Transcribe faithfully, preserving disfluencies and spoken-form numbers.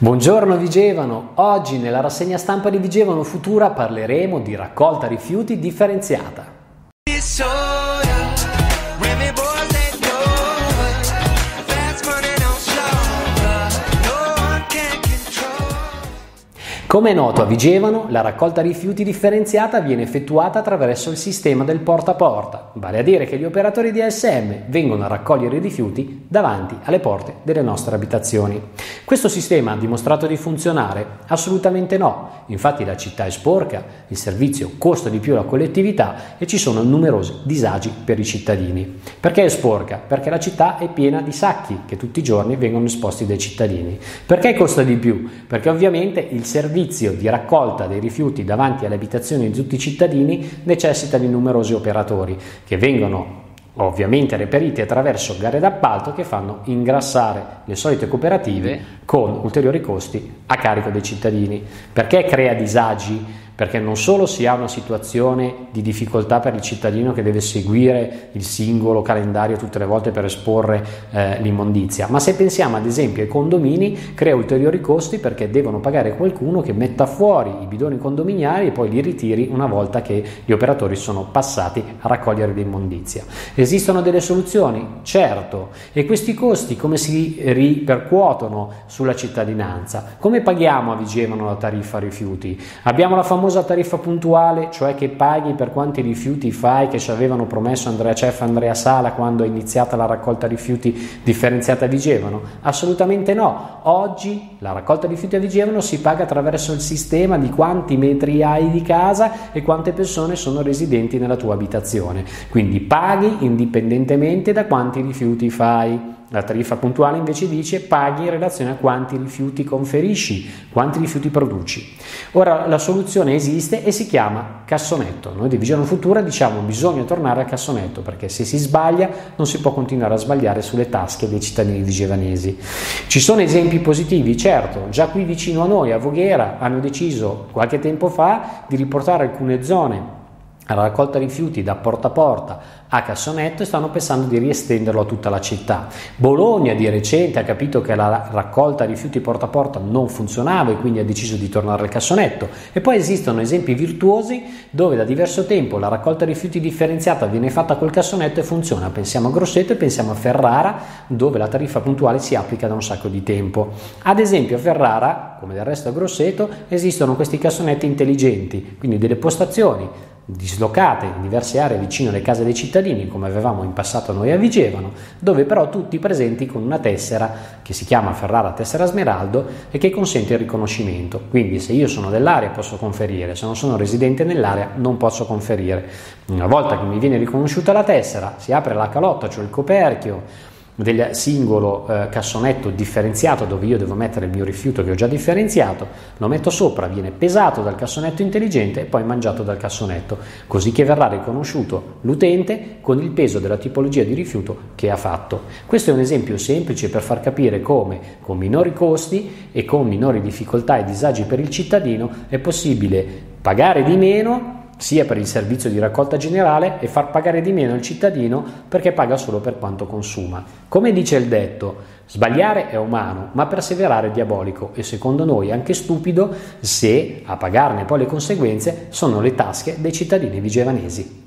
Buongiorno Vigevano, oggi nella rassegna stampa di Vigevano Futura parleremo di raccolta rifiuti differenziata. Come è noto a Vigevano, la raccolta rifiuti differenziata viene effettuata attraverso il sistema del porta a porta, vale a dire che gli operatori di A S M vengono a raccogliere i rifiuti davanti alle porte delle nostre abitazioni. Questo sistema ha dimostrato di funzionare? Assolutamente no, infatti la città è sporca, il servizio costa di più alla collettività e ci sono numerosi disagi per i cittadini. Perché è sporca? Perché la città è piena di sacchi che tutti i giorni vengono esposti dai cittadini. Perché costa di più? Perché ovviamente il servizio di raccolta dei rifiuti davanti alle abitazioni di tutti i cittadini necessita di numerosi operatori che vengono ovviamente reperiti attraverso gare d'appalto che fanno ingrassare le solite cooperative con ulteriori costi a carico dei cittadini. Perché crea disagi? Perché non solo si ha una situazione di difficoltà per il cittadino che deve seguire il singolo calendario tutte le volte per esporre eh, l'immondizia, ma se pensiamo ad esempio ai condomini crea ulteriori costi perché devono pagare qualcuno che metta fuori i bidoni condominiali e poi li ritiri una volta che gli operatori sono passati a raccogliere l'immondizia. Esistono delle soluzioni? Certo. E questi costi come si ripercuotono sulla cittadinanza? Come paghiamo a Vigevano la tariffa rifiuti? Abbiamo la famosa tariffa puntuale, cioè che paghi per quanti rifiuti fai, che ci avevano promesso Andrea Ceffa e Andrea Sala quando è iniziata la raccolta rifiuti differenziata a Vigevano? Assolutamente no. Oggi la raccolta rifiuti a Vigevano si paga attraverso il sistema di quanti metri hai di casa e quante persone sono residenti nella tua abitazione. Quindi paghi indipendentemente da quanti rifiuti fai. La tariffa puntuale invece dice paghi in relazione a quanti rifiuti conferisci, quanti rifiuti produci. Ora la soluzione esiste e si chiama cassonetto. Noi di Vigevano Futura diciamo bisogna tornare al cassonetto perché se si sbaglia non si può continuare a sbagliare sulle tasche dei cittadini vigevanesi. Ci sono esempi positivi, certo, già qui vicino a noi a Voghera hanno deciso qualche tempo fa di riportare alcune zone alla raccolta rifiuti da porta a porta a cassonetto e stanno pensando di riestenderlo a tutta la città. Bologna di recente ha capito che la raccolta rifiuti porta a porta non funzionava e quindi ha deciso di tornare al cassonetto. E poi esistono esempi virtuosi dove da diverso tempo la raccolta rifiuti differenziata viene fatta col cassonetto e funziona. Pensiamo a Grosseto e pensiamo a Ferrara dove la tariffa puntuale si applica da un sacco di tempo. Ad esempio a Ferrara, come del resto a Grosseto, esistono questi cassonetti intelligenti, quindi delle postazioni dislocate in diverse aree vicino alle case dei cittadini come avevamo in passato noi a Vigevano, dove però tutti presenti con una tessera che si chiama Ferrara Tessera Smeraldo e che consente il riconoscimento. Quindi se io sono dell'area posso conferire, se non sono residente nell'area non posso conferire. Una volta che mi viene riconosciuta la tessera si apre la calotta, cioè il coperchio del singolo eh, cassonetto differenziato dove io devo mettere il mio rifiuto che ho già differenziato, lo metto sopra, viene pesato dal cassonetto intelligente e poi mangiato dal cassonetto, così che verrà riconosciuto l'utente con il peso della tipologia di rifiuto che ha fatto. Questo è un esempio semplice per far capire come con minori costi e con minori difficoltà e disagi per il cittadino è possibile pagare di meno sia per il servizio di raccolta generale e far pagare di meno il cittadino perché paga solo per quanto consuma. Come dice il detto, sbagliare è umano, ma perseverare è diabolico e secondo noi anche stupido se a pagarne poi le conseguenze sono le tasche dei cittadini vigevanesi.